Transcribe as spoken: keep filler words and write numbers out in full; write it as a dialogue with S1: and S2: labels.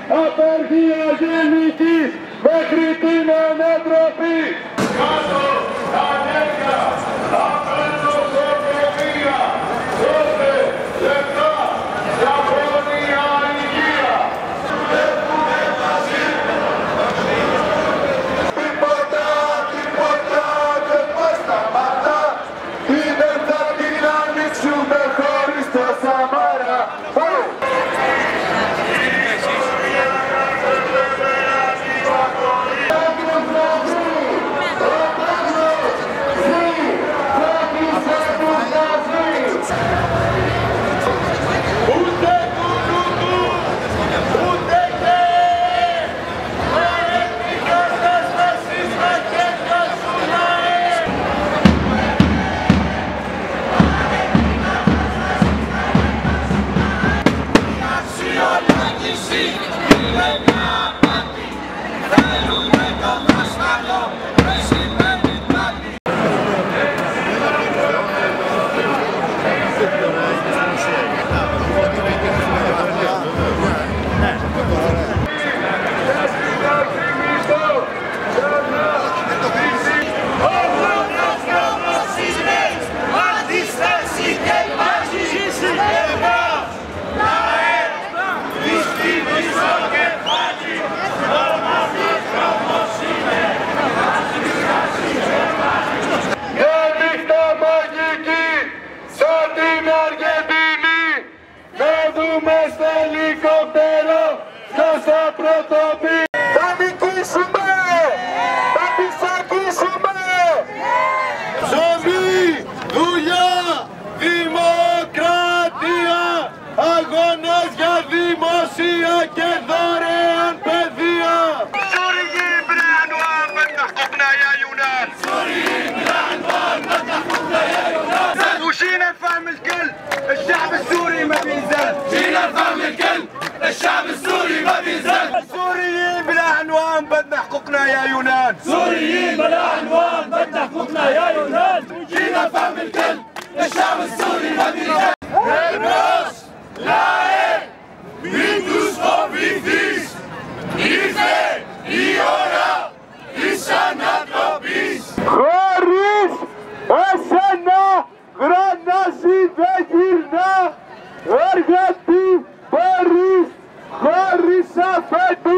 S1: απεργία γενική μέχρι την ανατροπή. Κάτω τα νεύρα, απένω προκομεία, δώστε λεπτά για πρόνοια υγεία. Δουλεύουνε μαζί. Τίποτα, τίποτα δεν μας σταματά, ή δεν θα την ανοίξουμε χωρίς το Σαμάρα. Στο ελικόπτερο ποιος θα πρωτοπεί. Θα νικήσουμε, θα πισακίσουμε. Ζωή, δουλειά, δημοκρατία, αγώνας για δημοσία και δωρεάν παιδεία. سوريين بالعنوان بدنا حقوقنا يا يونان. سوريين بالعنوان بدنا حقوقنا يا يونان. وشينا نفهم الكل، الشعب السوري ما بينزل. جينا نفهم الكل، الشعب السوري ما بينزل. سوريين بلا عنوان بدنا حقوقنا يا يونان. سوريين بلا عنوان بدنا حقوقنا يا يونان. جينا نفهم الكل، الشعب السوري ما بينزل. Hebrews, lae, mitus oblivis, ήρθε η ώρα της ανατροπής. Χωρίς εσένα γρανάζι δεν γυρνά, εργατή μπορείς χωρίς αφέντου.